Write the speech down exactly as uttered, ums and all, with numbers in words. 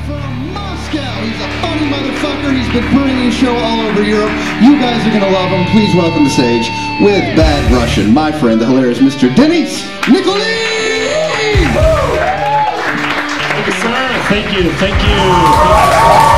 from Moscow. He's a funny motherfucker. He's been putting his show all over Europe. You guys are going to love him. Please welcome to stage with Bad Russian, my friend, the hilarious Mister Denis Nikolin! Thank you, sir. Thank you. Thank you.